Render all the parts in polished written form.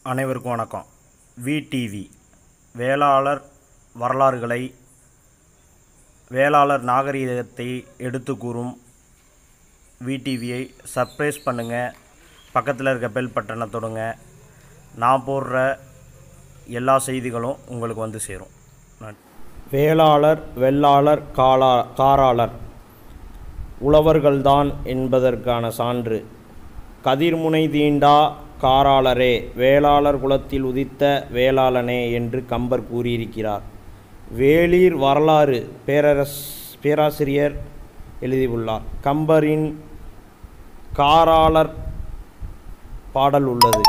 அனைவருக்கும் வணக்கம். விடிவி வேளாளர் வரலாறுகளை, வேளாளர் நாகரிகத்தை எடுத்து கூறும் விடிவியை சப்ஸ்கிரைப் பண்ணுங்கள். பக்கத்தில் இருக்க பெல் பட்டனை தொடுங்க. நான் போடுற எல்லா செய்திகளும் உங்களுக்கு வந்து சேரும். வேளாளர், வெள்ளாளர், காராளர் உழவர்கள்தான் என்பதற்கான சான்று. கதிர்முனை தீண்டா காராளரே, வேளாளர் குலத்தில் உதித்த வேளாளனே என்று கம்பர் கூறியிருக்கிறார். வேளிர் வரலாறு பேராசிரியர் எழுதியுள்ளார். கம்பரின் காராளர் பாடல் உள்ளது.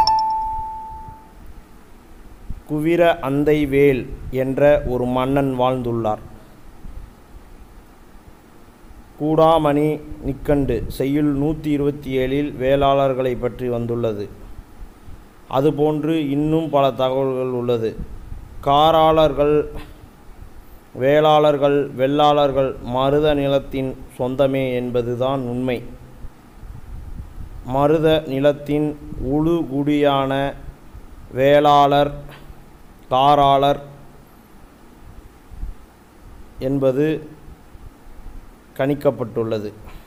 குவிர அந்தை வேல் என்ற ஒரு மன்னன் வாழ்ந்துள்ளார். கூடாமணி நிக்கண்டு செய்யுள் 127 வேளாளர்களை பற்றி வந்துள்ளது. அதுபோன்று இன்னும் பல தகவல்கள் உள்ளது. காராளர்கள், வேளாளர்கள், வெள்ளாளர்கள் மருத நிலத்தின் சொந்தமே என்பதுதான் உண்மை. மருத நிலத்தின் உழுகுடியான வேளாளர், காராளர் என்பது கணிக்கப்பட்டுள்ளது.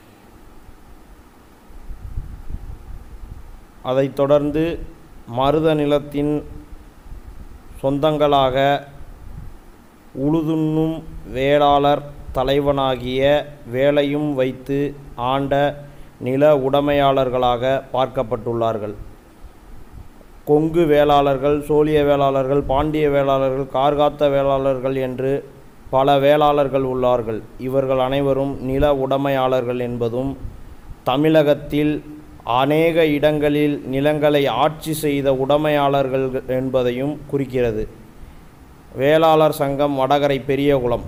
அதைத் தொடர்ந்து மருத நிலத்தின் சொந்தங்களாக உழுதுண்ணும் வேளாளர் தலைவனாகிய வேலையும் வைத்து ஆண்ட நில உடைமையாளர்களாக பார்க்கப்பட்டுள்ளார்கள். கொங்கு வேளாளர்கள், சோழிய வேளாளர்கள், பாண்டிய வேளாளர்கள், கார்காத்த வேளாளர்கள் என்று பல வேளாளர்கள் உள்ளார்கள். இவர்கள் அனைவரும் நில உடைமையாளர்கள் என்பதும், தமிழகத்தில் அநேக இடங்களில் நிலங்களை ஆட்சி செய்த உடைமையாளர்கள் என்பதையும் குறிக்கிறது. வேளாளர் சங்கம் வடகரை பெரியகுளம்.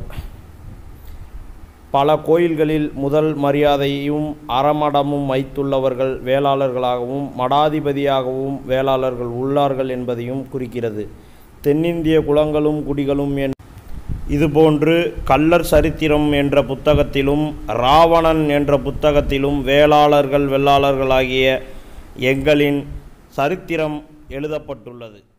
பல கோயில்களில் முதல் மரியாதையும் அறமடமும் வைத்துள்ளவர்கள் வேளாளர்களாகவும் மடாதிபதியாகவும் வேளாளர்கள் உள்ளார்கள் என்பதையும் குறிக்கிறது. தென்னிந்திய குலங்களும் குடிகளும் இதுபோன்று கள்ளர் சரித்திரம் என்ற புத்தகத்திலும் ராவணன் என்ற புத்தகத்திலும் வேளாளர்கள், வெள்ளாளர்கள் ஆகிய எங்களின் சரித்திரம் எழுதப்பட்டுள்ளது.